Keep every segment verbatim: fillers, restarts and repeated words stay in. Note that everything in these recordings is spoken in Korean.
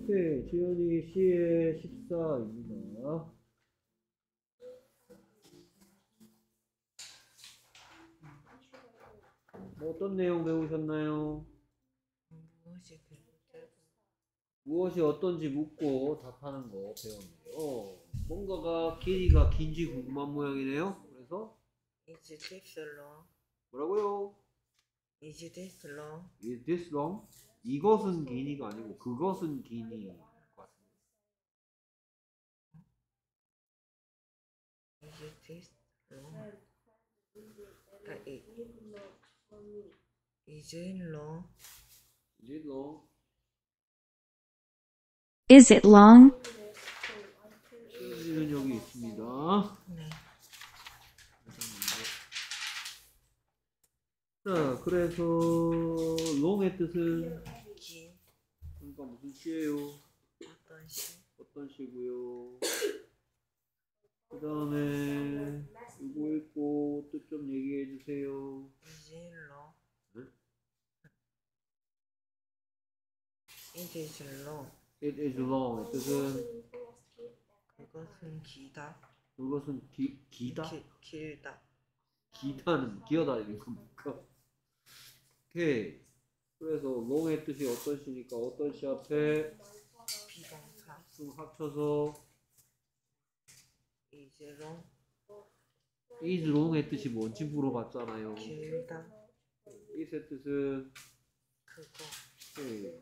오케이. 지연이 C의 십사입니다. 뭐 어떤 내용 배우셨나요? 무엇이 그렇게 무엇이 어떤지 묻고 답하는 거 배웠네요. 뭔가가 길이가 긴지 궁금한 모양이네요. 그래서 is this long? 뭐라고요? is this long? Is this long? 이것은 기니가 아니고 그것은 기니 같습니다. is this long? 아, 이, is it long? Is it long? Is it long? 시험지는 여기 있습니다. 네. 자, 그래서 long의 뜻은 긴 그러니까 무슨 시예요? 어떤 시? 어떤 시고요? 그 다음에 이거 읽고 뜻 좀 얘기해 주세요. is it long? 네? it is long. It is long. 뜻은 그것은 기다. 그것은 기, 기다? 기, 길다. 기다는 기어다니는 겁니까? 오케이. 그래서 long의 뜻이 어떤 시니까 어떤 시 앞에 비동사 좀 합쳐서 is long. is long의 뜻이 뭔지 물어봤잖아요. 길다. is의 뜻은 그거 오케이.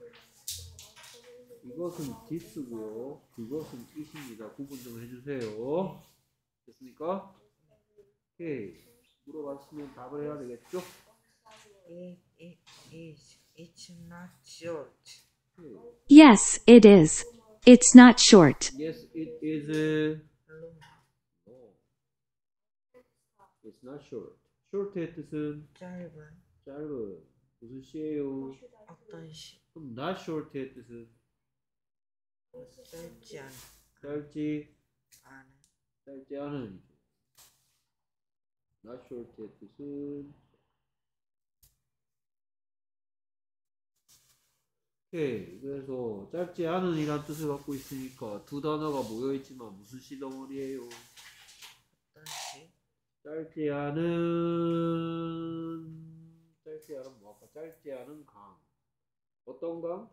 이것은 this고요. 그것은 it입니다. 구분 좀 해주세요. 됐습니까? 오케이. 물어봤으면 답을 해야 되겠죠? it, it is it's not short. 오케이. Yes, it is. It's not short. Yes, it is. long. No. It's not short. short의 뜻은 짧은 짧은. 무슨 시예요? 어떤 시? 그럼 not short의 뜻은 짧지 않, 짧지 않은 짧지 않은. not short의 뜻은 오케이. 그래서 짧지 않은 이란 뜻을 갖고 있으니까 두 단어가 모여 있지만 무슨 시 덩어리예요? 어떤 시? 짧지 않은 짧지 않은 뭐 아까 짧지 않은 강. 어떤 강?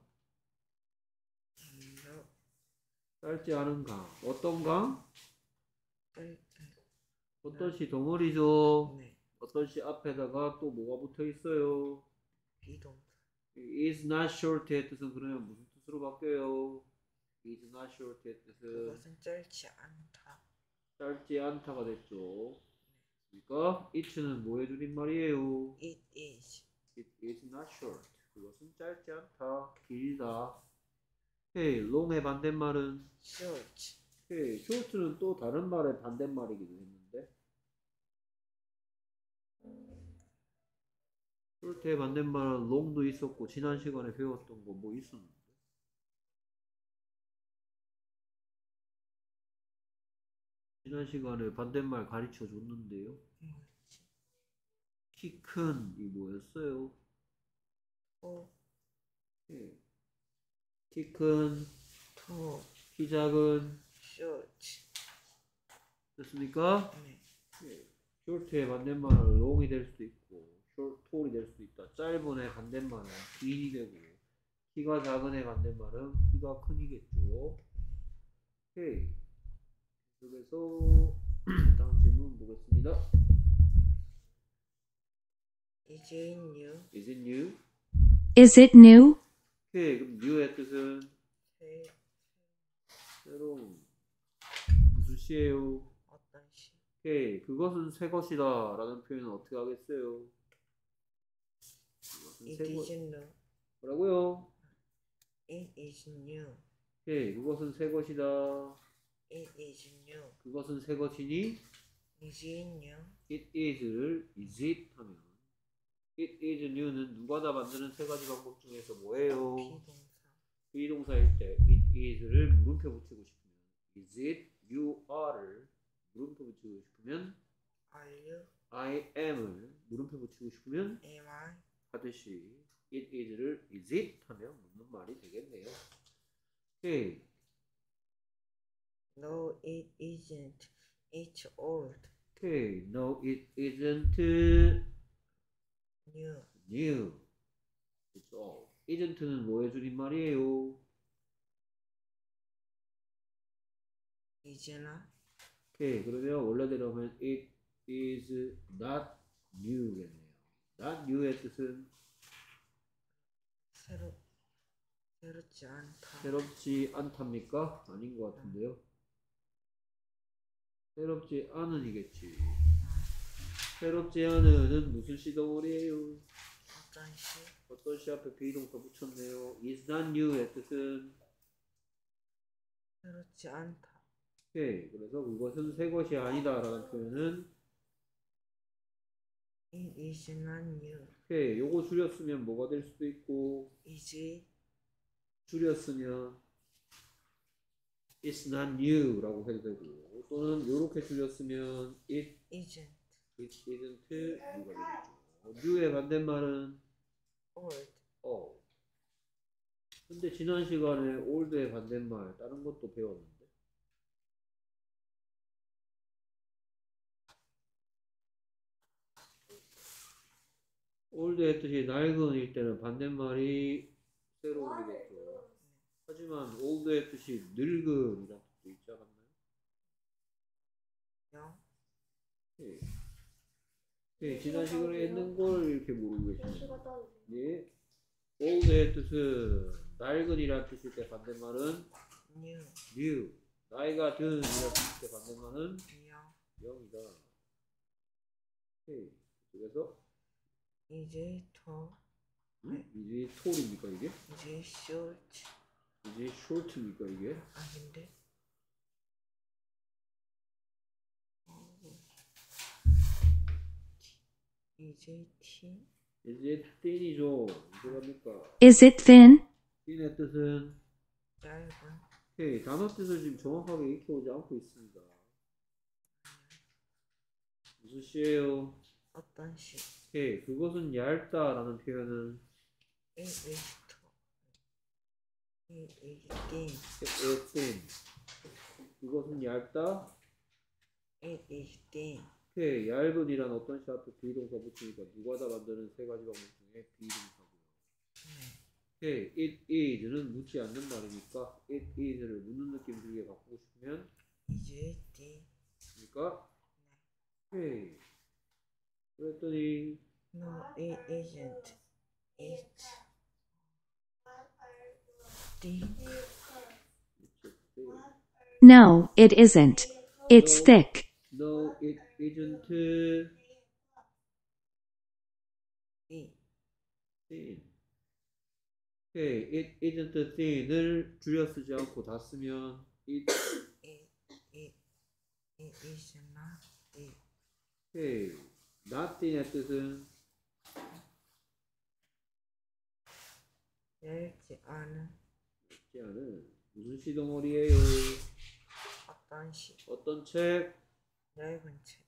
음, 짧지 않은 강. 어떤 강? 짧, 어떤 시 덩어리죠? 네. 어떤 시 앞에다가 또 뭐가 붙어 있어요? 비동사 is not short의 뜻은 그러면 무슨 뜻으로 바뀌어요? is not short의 뜻은 그것은 짧지 않다. 짧지 않다가 됐죠. 그러니까 it는 뭐의 줄임말이에요? it is It is not short. 그것은 짧지 않다. 길다. 오케이. long의 반대말은 short. 오케이. short는 또 다른 말의 반대말이기도 했는데 short의 반대말은 long도 있었고 지난 시간에 배웠던 거 뭐 있었는데 지난 시간에 반대말 가르쳐 줬는데요. 키 큰 이 뭐였어요? 어, 예. 키 큰, 더 키 작은 short. 됐습니까? 네. 예. short의 반대말은 long이 될 수도 있고 short, tall이 될 수도 있다. 짧은 의 반대말은 긴이 되고 키가 작은 의 반대말은 키가 큰이겠죠. 오케이. 그래서 다음 질문 보겠습니다. is it new? Is it new? Is it new? 오케이. 그럼 new의 뜻은 새, 새로운 무슨 시예요? 어떤 시? 오케이. 그것은 새 것이다 라는 표현은 어떻게 하겠어요? 그것은 it 새 것... is new. 뭐라고요? it is new. 오케이. 그것은 새 것이다. it is new. 그것은 새 것이니 is it new? it is를 is it 하면 it is new는 누가 다 만드는 세 가지 방법 중에서 뭐예요? 비동사 비동사일 때 it is를 물음표 붙이고 싶으면 is it you are를 물음표 붙이고 싶으면 are you? I am을 물음표 붙이고 싶으면 am I? 하듯이 it is를 is it 하면 묻는 말이 되겠네요. 오케이. No, it isn't. It's old. 오케이. No, it isn't New. new. It's old. isn't는 뭐의 줄임말이에요? 이제나 오케이. 그러면 원래대로 하면 it is not new겠네요. not new의 뜻은 새로 새롭지 않다. 새롭지 않답니까? 아닌 것 같은데요. 새롭지 않은이겠지. 새롭지 않은은 무슨 시동어리예요? 어떤 시? 어떤 시 앞에 비동사 붙였네요. is not new의 뜻은 새롭지 않다. 오케이. 그래서 그것은 새 것이 아니다 라는 표현은 It is not new. 오케이. 요거 줄였으면 뭐가 될 수도 있고 is 줄였으면 it's not new 라고 해도 되고 또는 요렇게 줄였으면 it, isn't. it isn't new가 되겠죠. new의 반대말은 old. old. 근데 지난 시간에 old의 반대말 다른 것도 배웠는데 old의 뜻이 낡은일 때는 반대말이 새로운이겠죠. 하지만 old의 뜻이 늙은이라는 뜻도 있지 않았나요? 영. 예. 예, 지난 시간에 있는 걸 이렇게 모르고 계시네요. 예. old의 뜻은 낡은이라는 뜻일 때 반대말은 new. new. 나이가 든이라는 뜻일 때 반대말은 영. 영이다. 오케이. 그래서 이제 더 음? 이제 톨입니까 이게? 이제 short. 이제 short입니까 이게? 아닌데. 이제 티. 이제 thin이죠. 이제 뭡니까? Is it thin? thin의 뜻은 짧은. 오케이. 단어 뜻을 지금 정확하게 익혀오지 않고 있습니다. 무슨 시예요? 어떤 시? 오케이. 그것은 얇다라는 표현은 It is tall. It is thin. is thin. 그것은 얇다. It is thin. 오케이. 얇은이란 어떤 시 앞에 비동사 붙이니까 누가 다 만드는 세 가지 방법 중에 비동사고요. 네. 오케이. it is는 묻지 않는 말이니까 it is를 묻는 느낌 들게 바꾸고 싶으면 이제 thin. 그러니까 오케이. 그랬더니 No, it isn't. It's thick. No, it isn't. It's thick. No, it isn't Thick. thin. 오케이. it isn't thin을 줄여 쓰지 않고 다 쓰면 it It it it is not thick. 오케이. not thin의 뜻은 얇지 않은 있지 않은 무슨 시동어리예요? 어떤 시? 어떤 책? 얇은 책.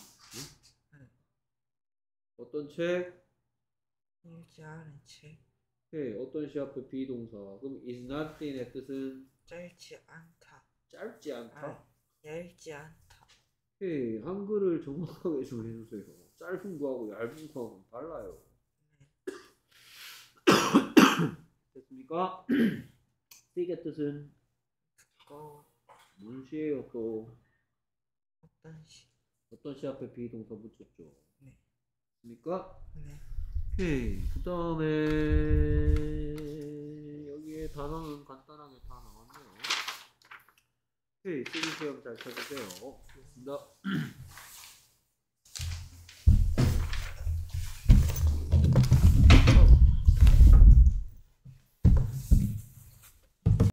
어떤 책? 얇지 않은 책. 오케이. 어떤 시 앞에 비동사. 그럼 is not thin의 뜻은 짧지 않다. 짧지 않다. 아, 얇지 않다. 오케이. 한글을 정확하게 좀 해주세요. 짧은 거하고 얇은 거하고는 달라요. 됐습니까? thick의 뜻은 두꺼워. 무슨 시예요 또? 어떤 시? 어떤 시 앞에 비동사 붙였죠? 네. 됐습니까? 네. 오케이. 그 다음에 여기에 단어는 간단하게 다 나왔네요. 오케이. 쓰기 시험 잘 찾으세요. 됐습니다.